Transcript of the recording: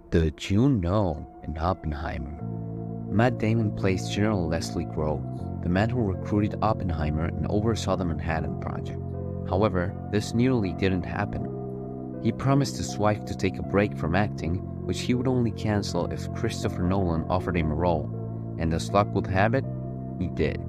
Did you know in Oppenheimer, Matt Damon plays General Leslie Groves, the man who recruited Oppenheimer and oversaw the Manhattan Project. However, this nearly didn't happen. He promised his wife to take a break from acting, which he would only cancel if Christopher Nolan offered him a role, and as luck would have it, he did.